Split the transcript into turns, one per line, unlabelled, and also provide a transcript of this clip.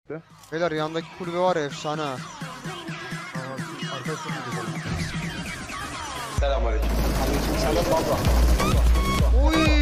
gitti.
Beyler yandaki kulübe var ya efsane ha.
Arkadaşlar gidelim.
Selamünaleyküm.
Aleykümselam baba.
Oy!